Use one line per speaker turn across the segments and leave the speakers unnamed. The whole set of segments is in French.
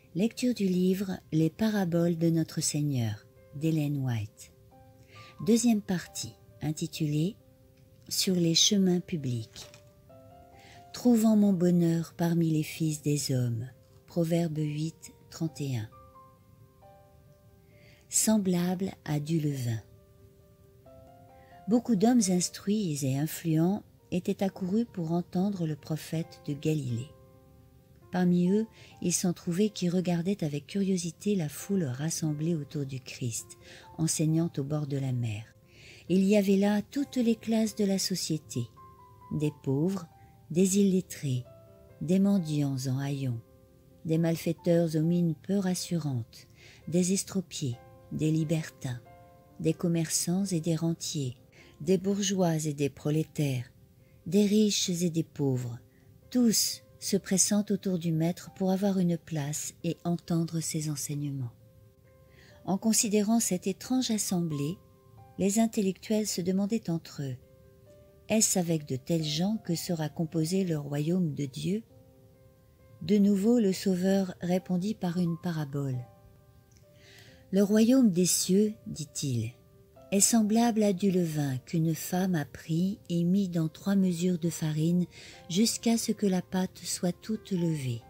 Lecture du livre Les paraboles de notre Seigneur d'Ellen White. Deuxième partie, intitulée Sur les chemins publics. Trouvant mon bonheur parmi les fils des hommes. Proverbe 8, 31. Semblable à du levain. Beaucoup d'hommes instruits et influents étaient accourus pour entendre le prophète de Galilée. Parmi eux, il s'en trouvait qui regardaient avec curiosité la foule rassemblée autour du Christ, enseignant au bord de la mer. Il y avait là toutes les classes de la société, des pauvres, des illettrés, des mendiants en haillons, des malfaiteurs aux mines peu rassurantes, des estropiés, des libertins, des commerçants et des rentiers, des bourgeois et des prolétaires, des riches et des pauvres, tous se pressant autour du maître pour avoir une place et entendre ses enseignements. En considérant cette étrange assemblée, les intellectuels se demandaient entre eux, est-ce avec de tels gens que sera composé le royaume de Dieu? De nouveau, le Sauveur répondit par une parabole. Le royaume des cieux, dit-il, est semblable à du levain qu'une femme a pris et mis dans 3 mesures de farine jusqu'à ce que la pâte soit toute levée.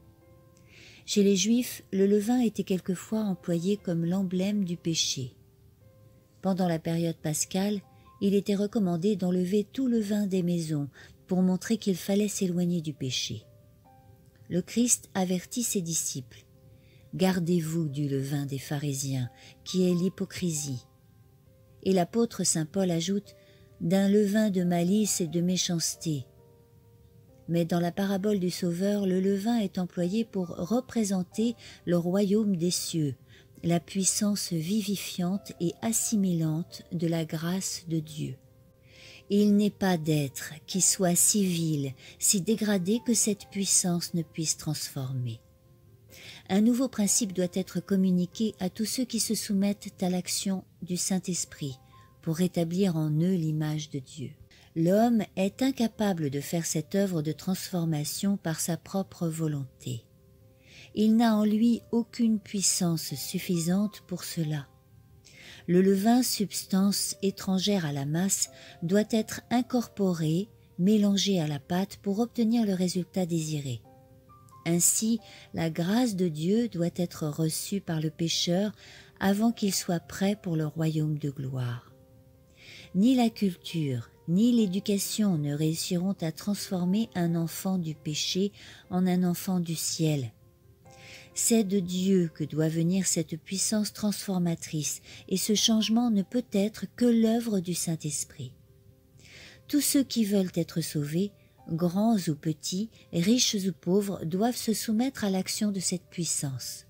Chez les Juifs, le levain était quelquefois employé comme l'emblème du péché. Pendant la période pascale, il était recommandé d'enlever tout levain des maisons pour montrer qu'il fallait s'éloigner du péché. Le Christ avertit ses disciples. « Gardez-vous du levain des pharisiens, qui est l'hypocrisie. » Et l'apôtre saint Paul ajoute « d'un levain de malice et de méchanceté ». Mais dans la parabole du Sauveur, le levain est employé pour représenter le royaume des cieux, la puissance vivifiante et assimilante de la grâce de Dieu. Il n'est pas d'être qui soit si vil, si dégradé que cette puissance ne puisse transformer. Un nouveau principe doit être communiqué à tous ceux qui se soumettent à l'action du Saint-Esprit pour rétablir en eux l'image de Dieu. L'homme est incapable de faire cette œuvre de transformation par sa propre volonté. Il n'a en lui aucune puissance suffisante pour cela. Le levain, substance étrangère à la masse, doit être incorporé, mélangé à la pâte pour obtenir le résultat désiré. Ainsi, la grâce de Dieu doit être reçue par le pécheur avant qu'il soit prêt pour le royaume de gloire. Ni la culture, ni l'éducation ne réussiront à transformer un enfant du péché en un enfant du ciel. C'est de Dieu que doit venir cette puissance transformatrice, et ce changement ne peut être que l'œuvre du Saint-Esprit. Tous ceux qui veulent être sauvés, grands ou petits, riches ou pauvres, doivent se soumettre à l'action de cette puissance.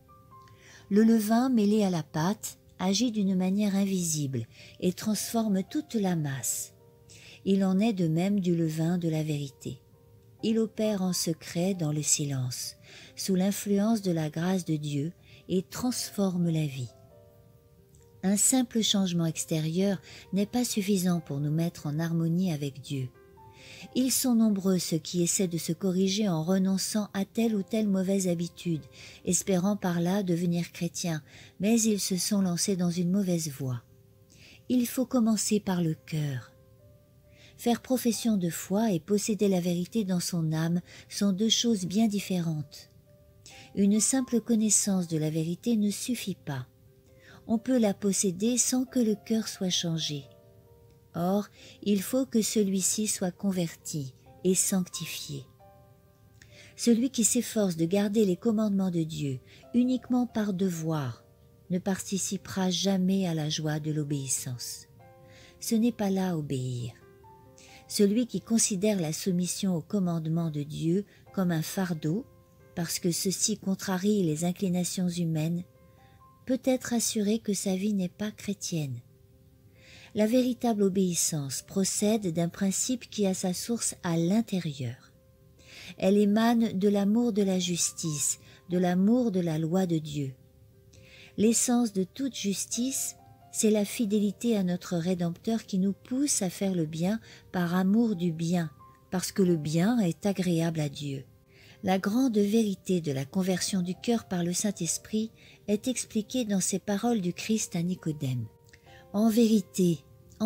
Le levain mêlé à la pâte agit d'une manière invisible et transforme toute la masse. Il en est de même du levain de la vérité. Il opère en secret dans le silence, sous l'influence de la grâce de Dieu, et transforme la vie. Un simple changement extérieur n'est pas suffisant pour nous mettre en harmonie avec Dieu. Ils sont nombreux ceux qui essaient de se corriger en renonçant à telle ou telle mauvaise habitude, espérant par là devenir chrétiens, mais ils se sont lancés dans une mauvaise voie. Il faut commencer par le cœur. Faire profession de foi et posséder la vérité dans son âme sont 2 choses bien différentes. Une simple connaissance de la vérité ne suffit pas. On peut la posséder sans que le cœur soit changé. Or, il faut que celui-ci soit converti et sanctifié. Celui qui s'efforce de garder les commandements de Dieu uniquement par devoir ne participera jamais à la joie de l'obéissance. Ce n'est pas là obéir. Celui qui considère la soumission aux commandements de Dieu comme un fardeau, parce que ceci contrarie les inclinations humaines, peut être assuré que sa vie n'est pas chrétienne. La véritable obéissance procède d'un principe qui a sa source à l'intérieur. Elle émane de l'amour de la justice, de l'amour de la loi de Dieu. L'essence de toute justice, c'est la fidélité à notre Rédempteur qui nous pousse à faire le bien par amour du bien, parce que le bien est agréable à Dieu. La grande vérité de la conversion du cœur par le Saint-Esprit est expliquée dans ces paroles du Christ à Nicodème. « En vérité,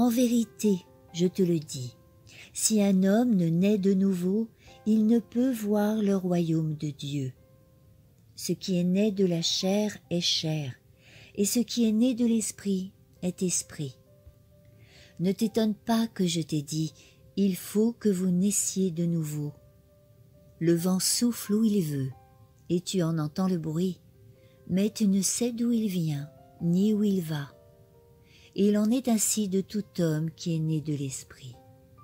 je te le dis, si un homme ne naît de nouveau, il ne peut voir le royaume de Dieu. Ce qui est né de la chair est chair, et ce qui est né de l'esprit est esprit. Ne t'étonne pas que je t'ai dit, il faut que vous naissiez de nouveau. Le vent souffle où il veut, et tu en entends le bruit, mais tu ne sais d'où il vient, ni où il va. Et il en est ainsi de tout homme qui est né de l'esprit. »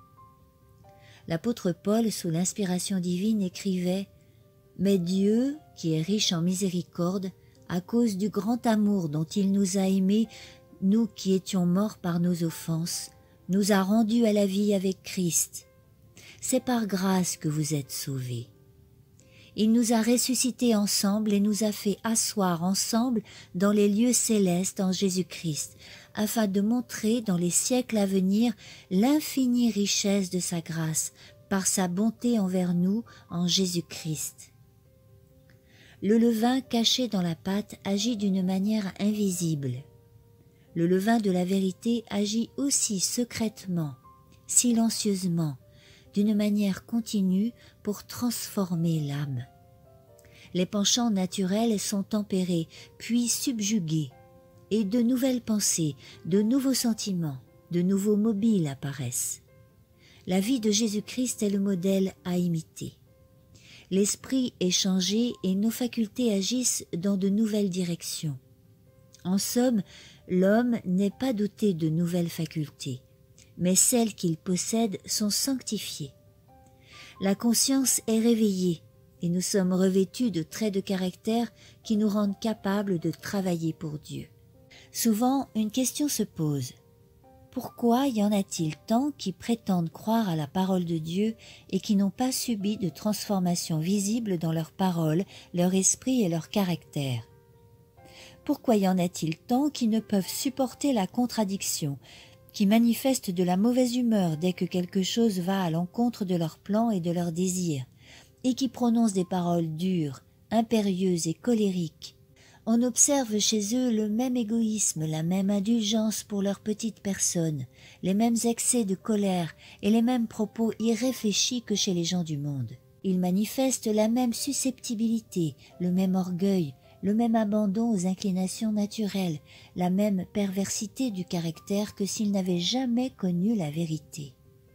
L'apôtre Paul, sous l'inspiration divine, écrivait « Mais Dieu, qui est riche en miséricorde, à cause du grand amour dont il nous a aimés, nous qui étions morts par nos offenses, nous a rendus à la vie avec Christ. C'est par grâce que vous êtes sauvés. Il nous a ressuscités ensemble et nous a fait asseoir ensemble dans les lieux célestes en Jésus-Christ, afin de montrer dans les siècles à venir l'infinie richesse de sa grâce, par sa bonté envers nous en Jésus-Christ. » Le levain caché dans la pâte agit d'une manière invisible. Le levain de la vérité agit aussi secrètement, silencieusement, d'une manière continue pour transformer l'âme. Les penchants naturels sont tempérés, puis subjugués, et de nouvelles pensées, de nouveaux sentiments, de nouveaux mobiles apparaissent. La vie de Jésus-Christ est le modèle à imiter. L'esprit est changé et nos facultés agissent dans de nouvelles directions. En somme, l'homme n'est pas doté de nouvelles facultés, mais celles qu'il possède sont sanctifiées. La conscience est réveillée et nous sommes revêtus de traits de caractère qui nous rendent capables de travailler pour Dieu. Souvent, une question se pose. Pourquoi y en a-t-il tant qui prétendent croire à la parole de Dieu et qui n'ont pas subi de transformation visible dans leur parole, leur esprit et leur caractère? Pourquoi y en a-t-il tant qui ne peuvent supporter la contradiction, qui manifestent de la mauvaise humeur dès que quelque chose va à l'encontre de leurs plans et de leurs désirs, et qui prononcent des paroles dures, impérieuses et colériques? On observe chez eux le même égoïsme, la même indulgence pour leur petite personne, les mêmes excès de colère et les mêmes propos irréfléchis que chez les gens du monde. Ils manifestent la même susceptibilité, le même orgueil, le même abandon aux inclinations naturelles, la même perversité du caractère que s'ils n'avaient jamais connu la vérité.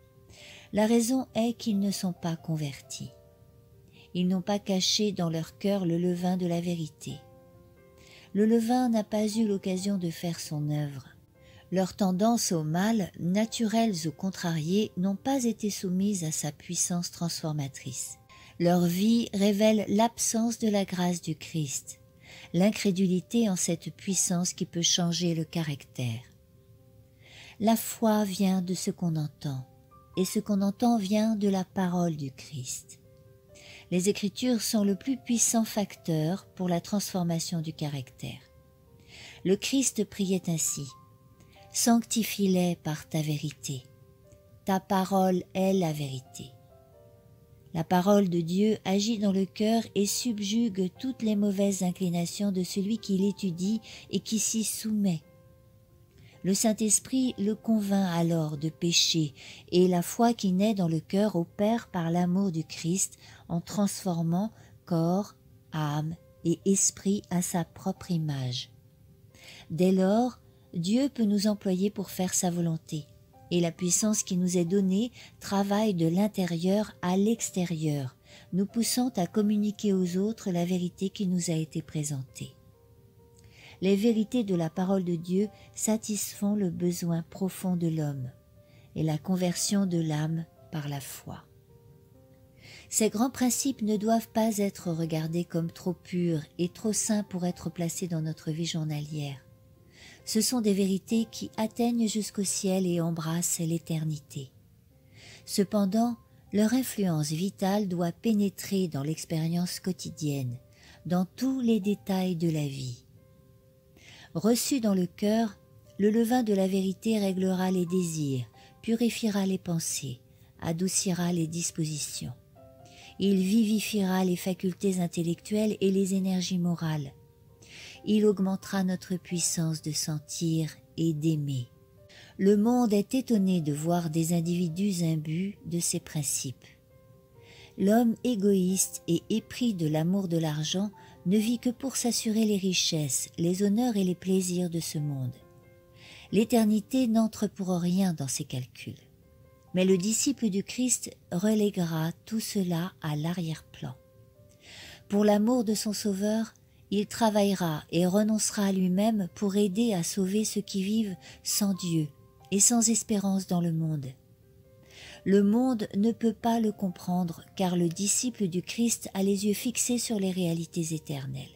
La raison est qu'ils ne sont pas convertis. Ils n'ont pas caché dans leur cœur le levain de la vérité. Le levain n'a pas eu l'occasion de faire son œuvre. Leurs tendances au mal, naturelles ou contrariées, n'ont pas été soumises à sa puissance transformatrice. Leur vie révèle l'absence de la grâce du Christ, l'incrédulité en cette puissance qui peut changer le caractère. La foi vient de ce qu'on entend, et ce qu'on entend vient de la parole du Christ. Les Écritures sont le plus puissant facteur pour la transformation du caractère. Le Christ priait ainsi : « Sanctifie-les par ta vérité. Ta parole est la vérité. » La parole de Dieu agit dans le cœur et subjugue toutes les mauvaises inclinations de celui qui l'étudie et qui s'y soumet. Le Saint-Esprit le convainc alors de péché et la foi qui naît dans le cœur opère par l'amour du Christ en transformant corps, âme et esprit à sa propre image. Dès lors, Dieu peut nous employer pour faire sa volonté et la puissance qui nous est donnée travaille de l'intérieur à l'extérieur, nous poussant à communiquer aux autres la vérité qui nous a été présentée. Les vérités de la parole de Dieu satisfont le besoin profond de l'homme et la conversion de l'âme par la foi. Ces grands principes ne doivent pas être regardés comme trop purs et trop saints pour être placés dans notre vie journalière. Ce sont des vérités qui atteignent jusqu'au ciel et embrassent l'éternité. Cependant, leur influence vitale doit pénétrer dans l'expérience quotidienne, dans tous les détails de la vie. Reçu dans le cœur, le levain de la vérité réglera les désirs, purifiera les pensées, adoucira les dispositions. Il vivifiera les facultés intellectuelles et les énergies morales. Il augmentera notre puissance de sentir et d'aimer. Le monde est étonné de voir des individus imbus de ces principes. L'homme égoïste et épris de l'amour de l'argent ne vit que pour s'assurer les richesses, les honneurs et les plaisirs de ce monde. L'éternité n'entre pour rien dans ses calculs. Mais le disciple du Christ reléguera tout cela à l'arrière-plan. Pour l'amour de son Sauveur, il travaillera et renoncera à lui-même pour aider à sauver ceux qui vivent sans Dieu et sans espérance dans le monde. Le monde ne peut pas le comprendre car le disciple du Christ a les yeux fixés sur les réalités éternelles.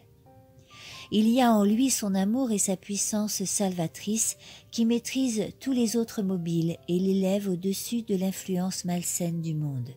Il y a en lui son amour et sa puissance salvatrice qui maîtrise tous les autres mobiles et l'élève au-dessus de l'influence malsaine du monde.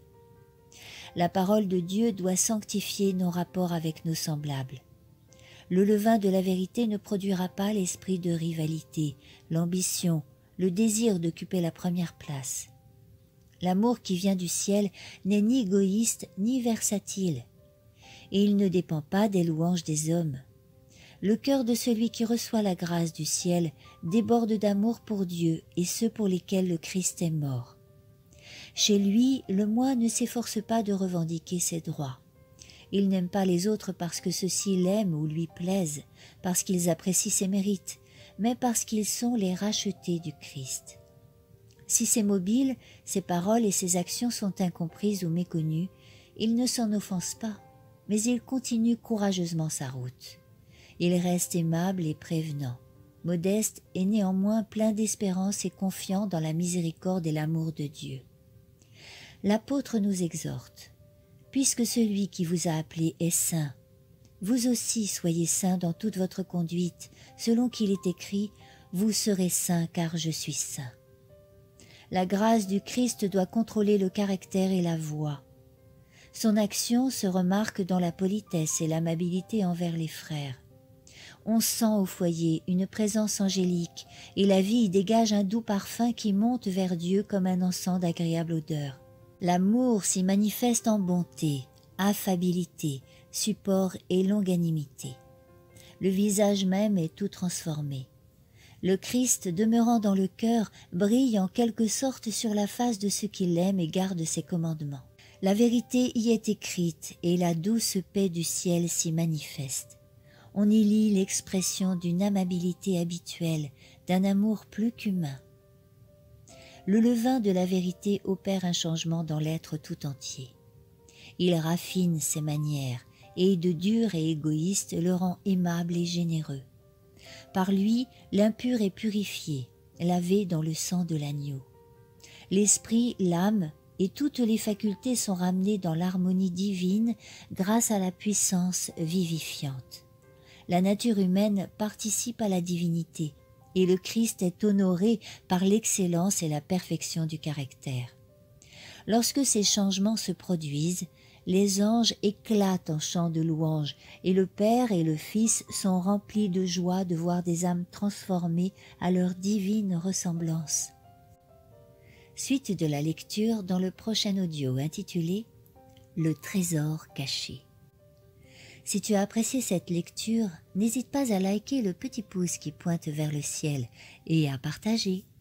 La parole de Dieu doit sanctifier nos rapports avec nos semblables. Le levain de la vérité ne produira pas l'esprit de rivalité, l'ambition, le désir d'occuper la première place. L'amour qui vient du ciel n'est ni égoïste ni versatile, et il ne dépend pas des louanges des hommes. Le cœur de celui qui reçoit la grâce du ciel déborde d'amour pour Dieu et ceux pour lesquels le Christ est mort. Chez lui, le moi ne s'efforce pas de revendiquer ses droits. Il n'aime pas les autres parce que ceux-ci l'aiment ou lui plaisent, parce qu'ils apprécient ses mérites, mais parce qu'ils sont les rachetés du Christ. Si ses mobiles, ses paroles et ses actions sont incomprises ou méconnues, il ne s'en offense pas, mais il continue courageusement sa route. Il reste aimable et prévenant, modeste et néanmoins plein d'espérance et confiant dans la miséricorde et l'amour de Dieu. L'apôtre nous exhorte, « Puisque celui qui vous a appelé est saint, vous aussi soyez saints dans toute votre conduite, selon qu'il est écrit, vous serez saints car je suis saint. » La grâce du Christ doit contrôler le caractère et la voix. Son action se remarque dans la politesse et l'amabilité envers les frères. On sent au foyer une présence angélique et la vie y dégage un doux parfum qui monte vers Dieu comme un encens d'agréable odeur. L'amour s'y manifeste en bonté, affabilité, support et longanimité. Le visage même est tout transformé. Le Christ, demeurant dans le cœur, brille en quelque sorte sur la face de ceux qui l'aiment et gardent ses commandements. La vérité y est écrite et la douce paix du ciel s'y manifeste. On y lit l'expression d'une amabilité habituelle, d'un amour plus qu'humain. Le levain de la vérité opère un changement dans l'être tout entier. Il raffine ses manières et de dur et égoïste le rend aimable et généreux. Par lui, l'impur est purifié, lavé dans le sang de l'agneau. L'esprit, l'âme et toutes les facultés sont ramenées dans l'harmonie divine grâce à la puissance vivifiante. La nature humaine participe à la divinité et le Christ est honoré par l'excellence et la perfection du caractère. Lorsque ces changements se produisent, les anges éclatent en chants de louange et le Père et le Fils sont remplis de joie de voir des âmes transformées à leur divine ressemblance. Suite de la lecture dans le prochain audio intitulé « Le trésor caché ». Si tu as apprécié cette lecture, n'hésite pas à liker le petit pouce qui pointe vers le ciel et à partager.